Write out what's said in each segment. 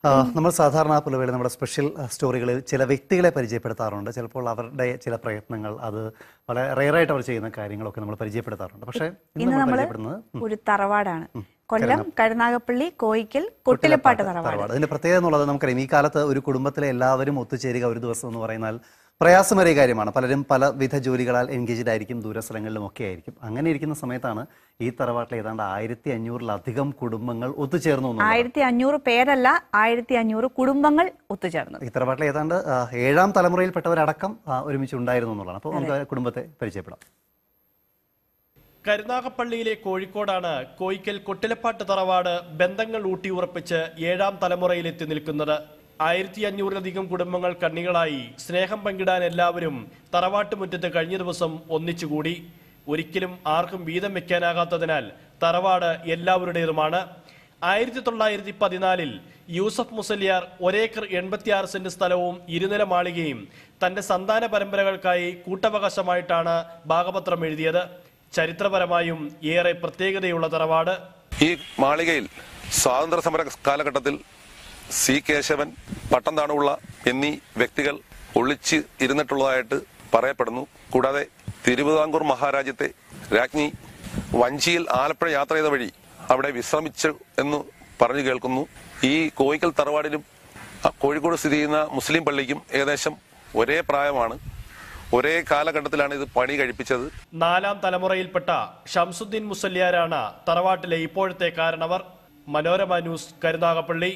നമ്മൾ സാധാരണ പുലവേള നമ്മുടെ സ്പെഷ്യൽ സ്റ്റോറികളിൽ ചില വ്യക്തികളെ പരിചയപ്പെടുത്താറുണ്ട്. ചിലപ്പോൾ അവരുടെ ചില പ്രയത്നങ്ങൾ, അത് വളരെ റെയറായിട്ട് അവർ ചെയ്യുന്ന കാര്യങ്ങളൊക്കെ നമ്മൾ പരിചയപ്പെടുത്താറുണ്ട്. പക്ഷേ ഇന്ന് നമ്മൾ പരിചയപ്പെടുന്നത് ഒരു തറവാടാണ്. കൊല്ലം കരുനാഗപ്പള്ളി കോയിക്കൽ കൊട്ടിലപ്പാട്ട് തറവാട്. അതിന്റെ പ്രത്യേകത എന്നുള്ളത് നമുക്കറിയാം, ഈ കാലത്ത് ഒരു കുടുംബത്തിലെ എല്ലാവരും ഒത്തുചേരുക ഒരു ദിവസം എന്ന് പറയുന്നാൽ പ്രയാസമേറിയ കാര്യമാണ്. പലരും പലവിധ ജോലികളാൽ എൻഗേജ്ഡ് ആയിരിക്കും, ദൂരസ്ഥലങ്ങളിലും ഒക്കെ ആയിരിക്കും. അങ്ങനെ ഇരിക്കുന്ന സമയത്താണ് ഈ തറവാട്ടിൽ ഏതാണ്ട് 1500-ലധികം കുടുംബങ്ങൾ ഒത്തുചേർന്നു. 1500 പേരല്ല, 1500 കുടുംബങ്ങൾ ഒത്തുചേർന്നു. ഈ തറവാട്ടിൽ ഏതാണ്ട് 7ാം തലമുറയിൽപ്പെട്ടവരടക്കം ഒരുമിച്ച് ഉണ്ടായിരുന്നു എന്നുള്ളതാണ്. അപ്പോൾ നമുക്ക് കുടുംബത്തെ പരിചയപ്പെടാം. കരുനാഗപ്പള്ളിയിലെ കോഴിക്കോടാണ് കോയിക്കൽ കൊട്ടിലപ്പാട്ട് തറവാട് ബന്ധങ്ങൾ ഊട്ടിയുറപ്പിച്ച് 7ാം തലമുറയിലെത്തി നിൽക്കുന്നത്. 1500-ലധികം കുടുംബങ്ങൾ കണ്ണികളായി സ്നേഹം പങ്കിടാൻ എല്ലാവരും തറവാട്ട് മുറ്റത്ത് കഴിഞ്ഞ ദിവസം ഒന്നിച്ചുകൂടി. ഒരിക്കലും ആർക്കും വീതം വെക്കാനാകാത്തതിനാൽ തറവാട് എല്ലാവരുടേതുമാണ്. 1914-ൽ യൂസഫ് മുസലിയാർ ഒരേക്കർ 86 സെന്റ് സ്ഥലവും 2 നില മാളികയും തന്റെ സന്താന പരമ്പരകൾക്കായി കൂട്ടവകാശമായിട്ടാണ് ഭാഗപത്രം എഴുതിയത്. ചരിത്രപരമായും ഏറെ പ്രത്യേകതയുള്ള തറവാട്. ഈ മാളികയിൽ സ്വാതന്ത്ര്യ സമര കാലഘട്ടത്തിൽ സി കേശവൻ, പട്ടംതാണുള്ള എന്നീ വ്യക്തികൾ ഒളിച്ച് ഇരുന്നിട്ടുള്ളതായിട്ട് പറയപ്പെടുന്നു. കൂടാതെ തിരുവിതാംകൂർ മഹാരാജ്യത്തെ രാജ്ഞി വഞ്ചിയിൽ ആലപ്പുഴ യാത്ര ചെയ്ത വഴി അവിടെ വിശ്രമിച്ചു എന്ന് പറഞ്ഞു കേൾക്കുന്നു. ഈ കോയിക്കൽ തറവാടിലും കോഴിക്കോട് സ്ഥിതി ചെയ്യുന്ന മുസ്ലിം പള്ളിക്കും ഏകദേശം ഒരേ പ്രായമാണ്. ഒരേ കാലഘട്ടത്തിലാണ് ഇത് പണി കഴിപ്പിച്ചത്. 4ാം തലമുറയിൽപ്പെട്ട ഷംസുദ്ദീൻ മുസല്യാരാണ് തറവാട്ടിലെ ഇപ്പോഴത്തെ കാരണവർ. മനോരമ ന്യൂസ്, കരുനാഗപ്പള്ളി.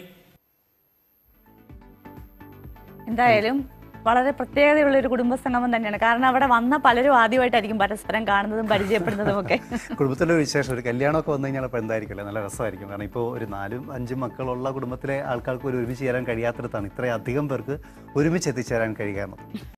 എന്തായാലും വളരെ പ്രത്യേകതയുള്ള ഒരു കുടുംബ സംഗമം തന്നെയാണ്. കാരണം അവിടെ വന്ന പലരും ആദ്യമായിട്ടായിരിക്കും പരസ്പരം കാണുന്നതും പരിചയപ്പെടുന്നതും ഒക്കെ. കുടുംബത്തിലെ ഒരു വിശേഷം, ഒരു കല്യാണമൊക്കെ വന്നു കഴിഞ്ഞാൽ അപ്പോൾ എന്തായിരിക്കും, നല്ല രസമായിരിക്കും. കാരണം ഇപ്പോൾ ഒരു 4-5 മക്കളുള്ള കുടുംബത്തിലെ ആൾക്കാർക്ക് ഒരുമിച്ച് ചേരാൻ കഴിയാത്തിടത്താണ് ഇത്രയധികം പേർക്ക് ഒരുമിച്ച് എത്തിച്ചേരാൻ കഴിയുക.